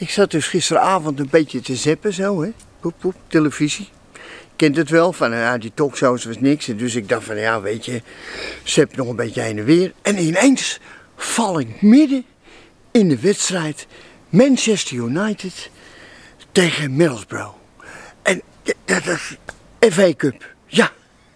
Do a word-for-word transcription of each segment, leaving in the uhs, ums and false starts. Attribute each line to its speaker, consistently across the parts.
Speaker 1: Ik zat dus gisteravond een beetje te zappen zo, hè. Poep, poep, televisie. Je kent het wel, van ja, die talkshows was niks. En dus ik dacht van ja, weet je, zap nog een beetje heen en weer. En ineens val ik midden in de wedstrijd Manchester United tegen Middlesbrough. En dat is F A Cup, ja.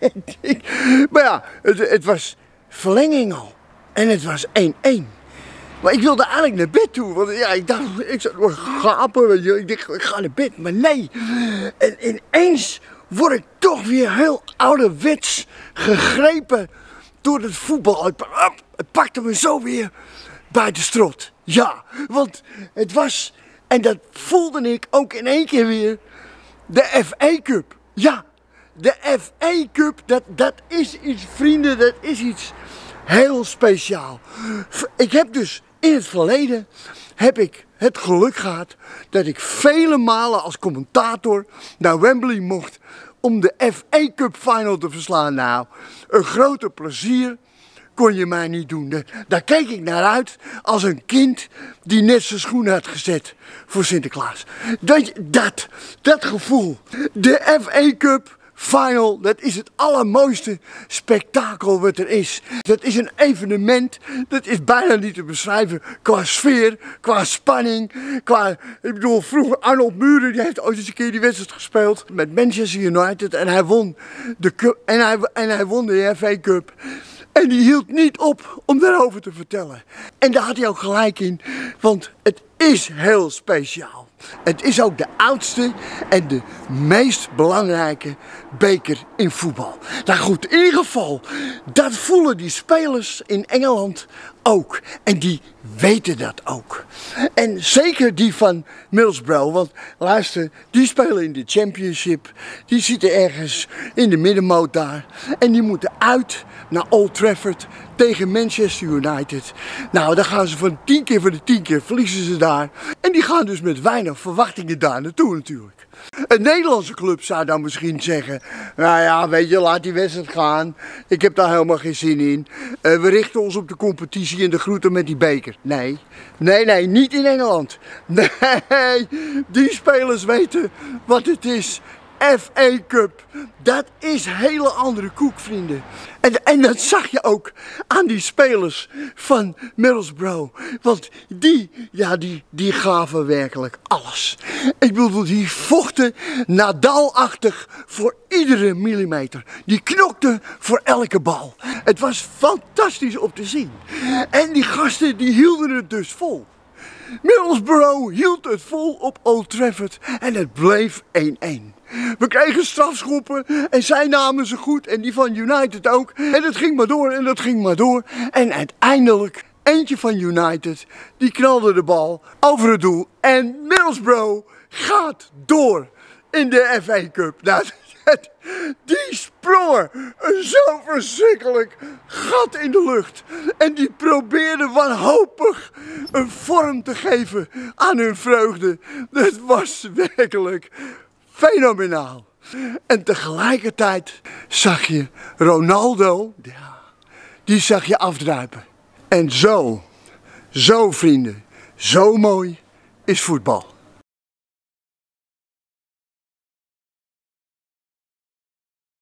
Speaker 1: Maar ja, het, het was verlenging al. En het was één-één. Maar ik wilde eigenlijk naar bed toe, want ja, ik dacht, ik zat nog gapen, weet je. Ik dacht, ik ga naar bed, maar nee. En ineens word ik toch weer heel ouderwets gegrepen door het voetbal. Het, het pakte me zo weer bij de strot. Ja, want het was, en dat voelde ik ook in één keer weer, de F A Cup. Ja, de F A Cup, dat, dat is iets, vrienden, dat is iets heel speciaal. Ik heb dus in het verleden heb ik het geluk gehad dat ik vele malen als commentator naar Wembley mocht om de F A Cup final te verslaan. Nou, een groter plezier kon je mij niet doen. Daar keek ik naar uit als een kind die net zijn schoenen had gezet voor Sinterklaas. Dat, dat, dat gevoel, de F A Cup final, dat is het allermooiste spektakel wat er is. Dat is een evenement, dat is bijna niet te beschrijven qua sfeer, qua spanning, qua, ik bedoel, vroeger Arnold Muren, die heeft ooit eens een keer die wedstrijd gespeeld met Manchester United en hij won de cup, en hij, en hij won de F A Cup. En die hield niet op om daarover te vertellen. En daar had hij ook gelijk in, want het is heel speciaal. Het is ook de oudste en de meest belangrijke beker in voetbal. Nou goed, in ieder geval, dat voelen die spelers in Engeland ook. En die weten dat ook. En zeker die van Middlesbrough, want luister, die spelen in de Championship. Die zitten ergens in de middenmoot daar. En die moeten uit naar Old Trafford tegen Manchester United. Nou, dan gaan ze van tien keer voor de tien keer verliezen ze daar. En die gaan dus met weinig verwachtingen daar naartoe natuurlijk. Een Nederlandse club zou dan misschien zeggen, nou ja, weet je, laat die wedstrijd gaan. Ik heb daar helemaal geen zin in. Uh, we richten ons op de competitie en de groeten met die beker. Nee, nee, nee, niet in Engeland. Nee, die spelers weten wat het is. F A Cup, dat is hele andere koek, vrienden. En, en dat zag je ook aan die spelers van Middlesbrough. Want die, ja, die, die gaven werkelijk alles. Ik bedoel, die vochten Nadal-achtig voor iedere millimeter. Die knokten voor elke bal. Het was fantastisch om te zien. En die gasten, die hielden het dus vol. Middlesbrough hield het vol op Old Trafford en het bleef één-één. We kregen strafschoppen en zij namen ze goed en die van United ook. En het ging maar door en dat ging maar door. En uiteindelijk, eentje van United, die knalde de bal over het doel. En Middlesbrough gaat door in de F A Cup. Nou, die sprong een zo verschrikkelijk gat in de lucht. En die probeerden wanhopig een vorm te geven aan hun vreugde. Dat was werkelijk fenomenaal. En tegelijkertijd zag je Ronaldo, ja, die zag je afdruipen. En zo, zo vrienden, zo mooi is voetbal.